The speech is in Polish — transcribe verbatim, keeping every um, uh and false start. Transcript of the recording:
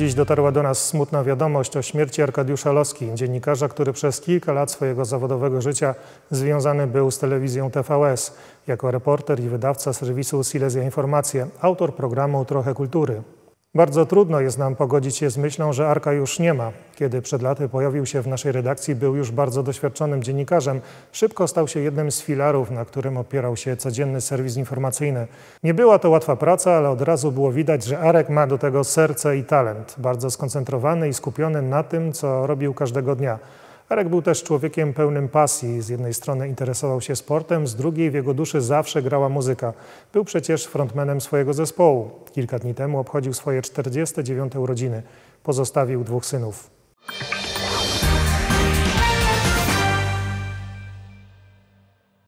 Dziś dotarła do nas smutna wiadomość o śmierci Arkadiusza Loski, dziennikarza, który przez kilka lat swojego zawodowego życia związany był z telewizją T V S. Jako reporter i wydawca serwisu Silesia Informacje, autor programu Trochę Kultury. Bardzo trudno jest nam pogodzić się z myślą, że Arka już nie ma. Kiedy przed laty pojawił się w naszej redakcji, był już bardzo doświadczonym dziennikarzem. Szybko stał się jednym z filarów, na którym opierał się codzienny serwis informacyjny. Nie była to łatwa praca, ale od razu było widać, że Arek ma do tego serce i talent. Bardzo skoncentrowany i skupiony na tym, co robił każdego dnia. Arek był też człowiekiem pełnym pasji. Z jednej strony interesował się sportem, z drugiej w jego duszy zawsze grała muzyka. Był przecież frontmanem swojego zespołu. Kilka dni temu obchodził swoje czterdzieste dziewiąte urodziny. Pozostawił dwóch synów.